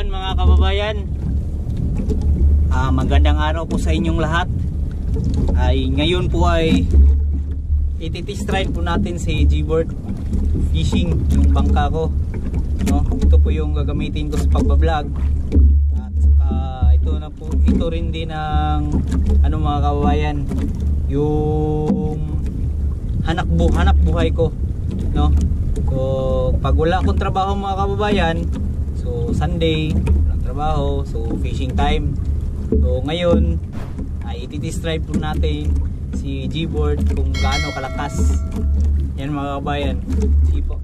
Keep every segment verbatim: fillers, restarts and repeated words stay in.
Ayan mga kababayan, ah, magandang araw po sa inyong lahat. Ay ngayon po ay iti-test ride po natin si G-Board Fishing, yung bangka ko, no? Ito po yung gagamitin ko sa pagbablog. At saka ito na po, ito rin din ang ano mga kababayan, yung hanap bu hanap buhay ko, no? So pag wala akong trabaho mga kababayan, so Sunday walang trabaho, so fishing time. So ngayon ay iti-test drive po natin si G-Board kung gaano kalakas. Yan mga kababayan, sige po.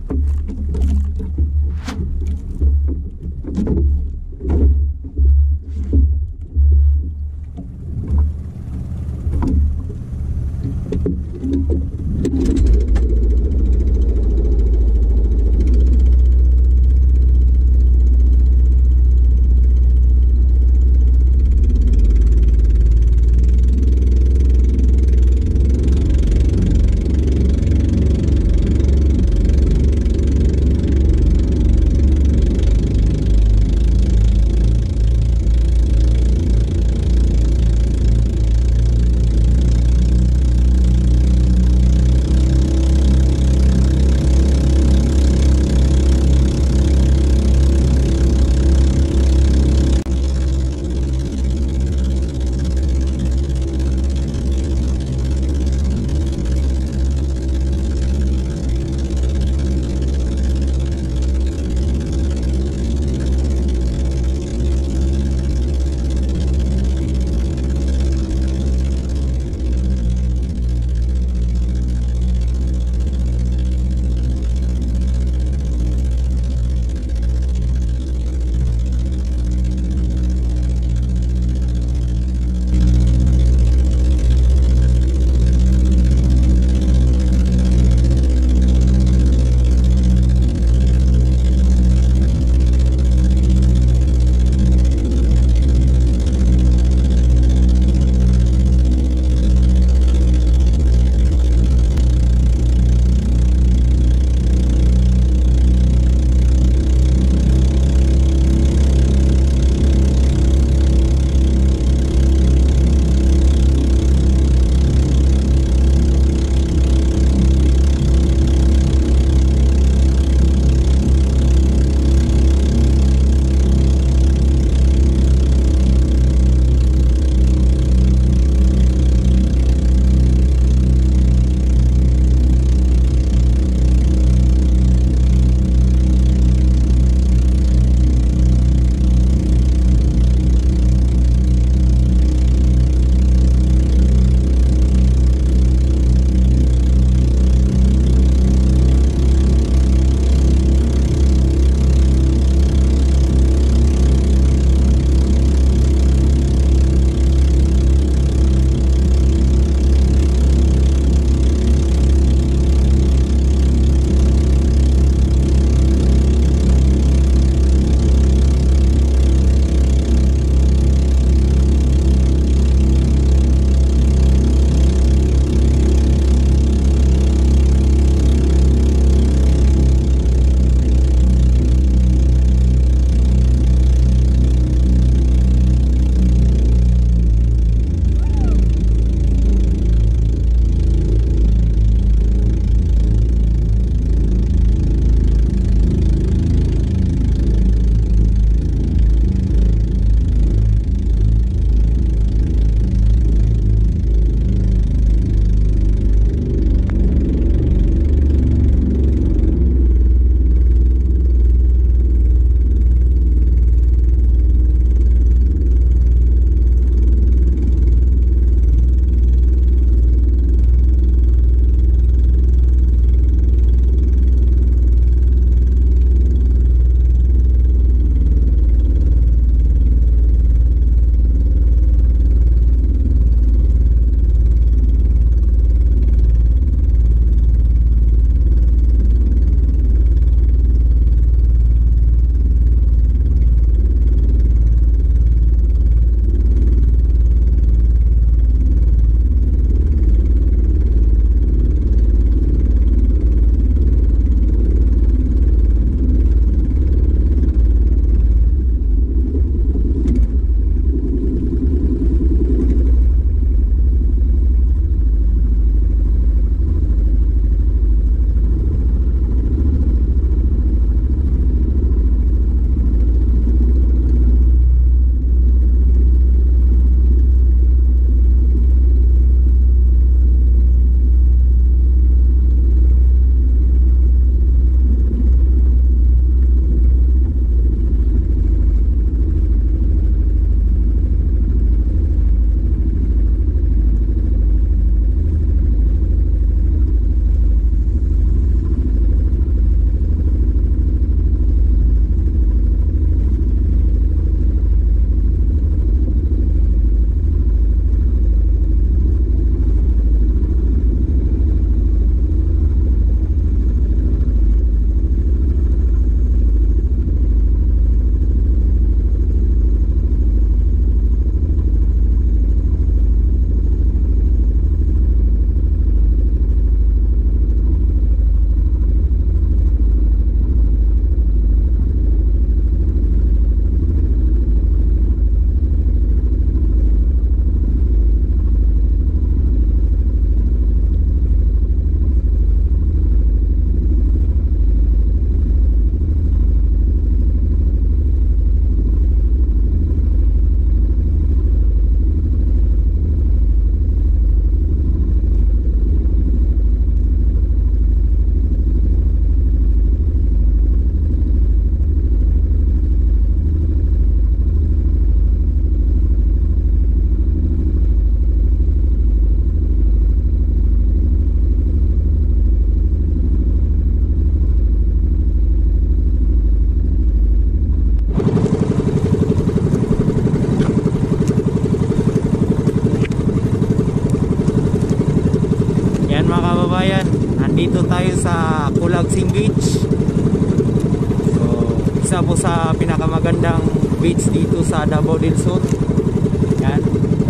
Culagsing Beach. So isa po sa pinakamagandang beach dito sa Davao del Sur. Yan,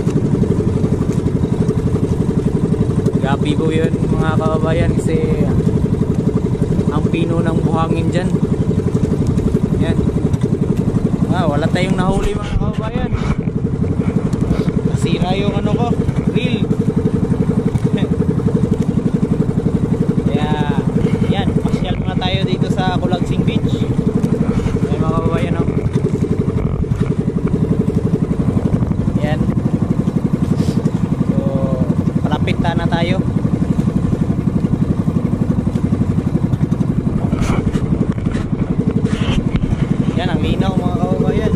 gabi po yun mga kababayan, kasi ang pino ng buhangin dyan. Yan. Ah, wala tayong nahuli mga kababayan. Nasira yung ano ko, reel. Kaya yan, pasyal muna tayo dito sa Culagsing Beach. Ay mga kababayan, oh. Yan. So palapit na tayo. Yan ang linaw mga kababayan.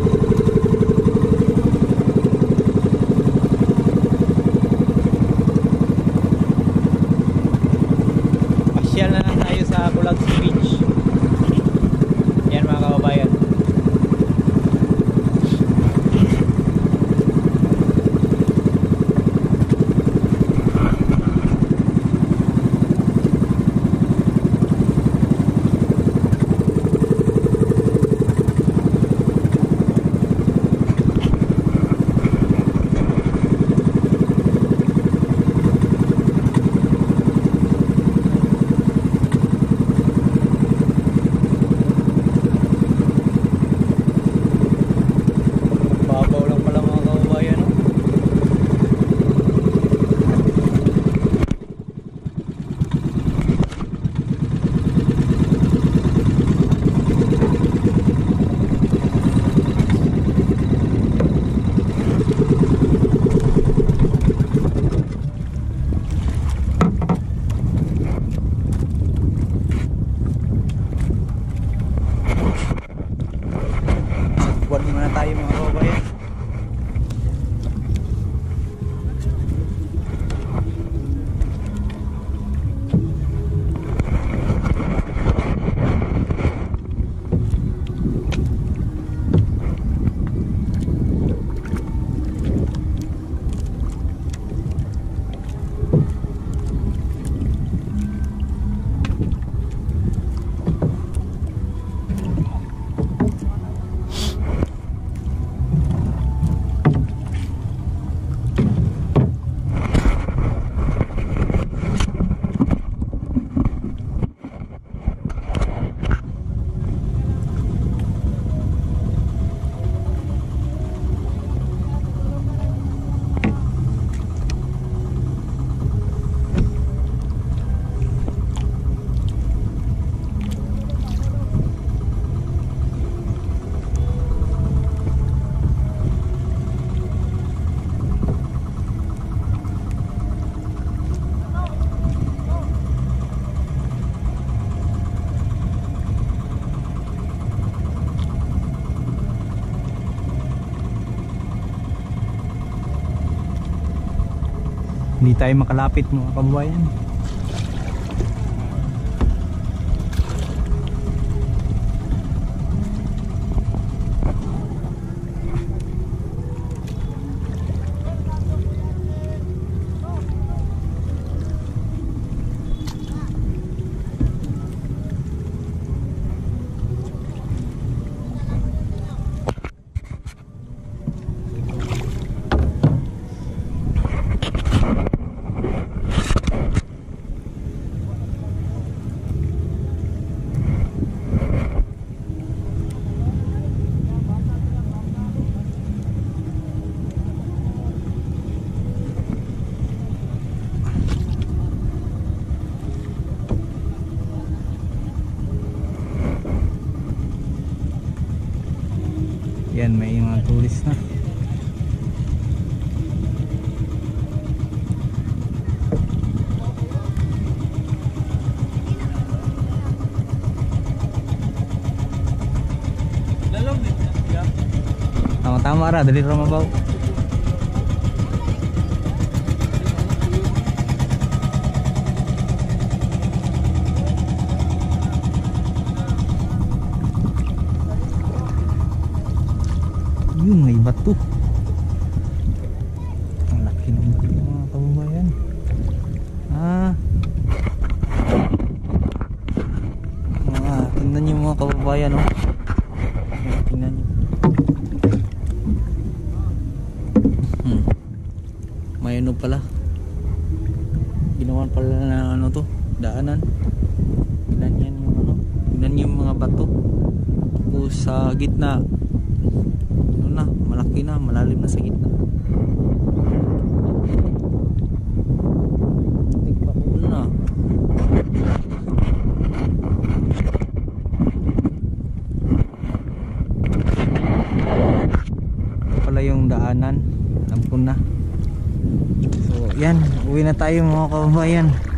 Pasyal na lang tayo sa Culagsing Beach. Yan mga kababayan. Buwan muna tayo mga kababayan. Hindi tayo makalapit mga kababayan. Yan, may mga tourist na. Tama-tama ra, dali ra mabaw. Yun, may bato. Ang laki ng bato mga kababayan. Ah, mga kababayan, oh. Ayan, tingnan nyo. Hmm. May ano pala. Ginawan pala na ano to, daanan. Tingnan yan yung ano, tingnan yung mga bato. Tapos sa gitna, ano na, malaki na, malalim na sa gitna. Tingnan na. Pala yung daanan, alam ko na. So yan, uwi na tayo mga kababayan.